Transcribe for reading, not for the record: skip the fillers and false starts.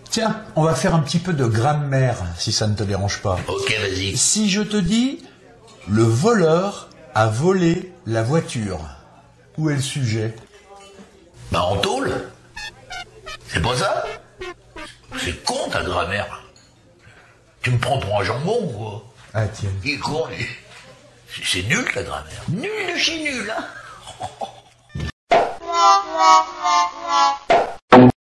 Tiens, on va faire un petit peu de grammaire, si ça ne te dérange pas. Ok, vas-y. Si je te dis, le voleur a volé la voiture, où est le sujet? Bah en tôle. C'est pas ça? C'est con ta grammaire. Tu me prends pour un jambon ou quoi? Ah tiens. Il est con, lui. C'est nul ta grammaire. Nul de chez nul, hein.